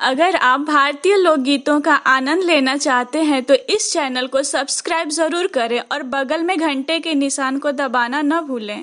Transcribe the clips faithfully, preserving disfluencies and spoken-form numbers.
अगर आप भारतीय लोकगीतों का आनंद लेना चाहते हैं तो इस चैनल को सब्सक्राइब जरूर करें और बगल में घंटे के निशान को दबाना न भूलें।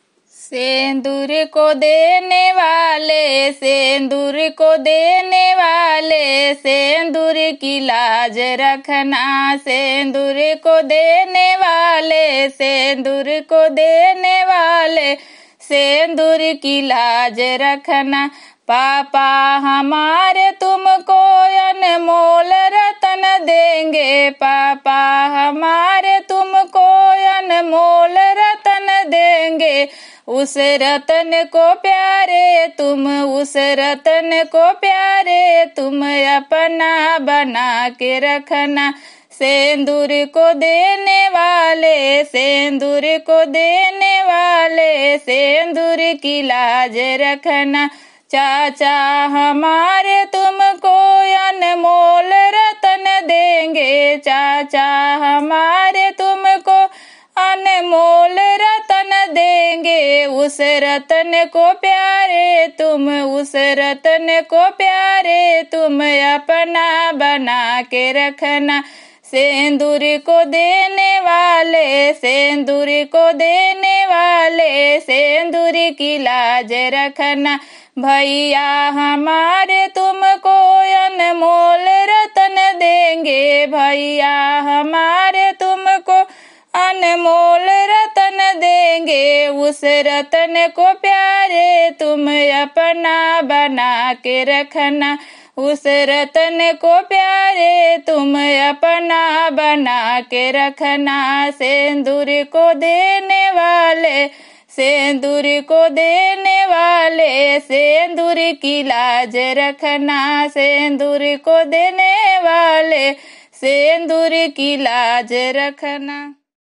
सिंदूर को देने वाले, सिंदूर को देने वाले, सिंदूर की लाज रखना। सिंदूर को देने वाले, सिंदूर को देने वाले, सिंदूर की लाज रखना। पापा हमारे तुमको अनमोल रतन देंगे, पापा हमारे तुमको अनमोल रतन देंगे। उस रतन को प्यारे तुम, उस रतन को प्यारे तुम अपना बना के रखना। सिंदूर को देने वाले, सिंदूर को देने वाले, सिंदूर की लाज रखना। चाचा हमारे तुमको अनमोल रतन देंगे, चाचा हमारे तुमको अनमोल रतन देंगे। उस रतन को प्यारे तुम, उस रतन को प्यारे तुम अपना बना के रखना। सिंदूर को देने वाले, सिंदूर को देने वाले, सिंदूर की लाज रखना। भैया हमारे तुमको अनमोल रतन देंगे, भैया हमारे तुमको अनमोल रतन देंगे। उस रतन को प्यारे तुम अपना बना के रखना, उस रतन को प्यारे तुम अपना बना के रखना। सिंदूर को देने वाले, सिंदूर को देने वाले, सिंदूर की लाज रखना। सिंदूर को देने वाले, सिंदूर की लाज रखना।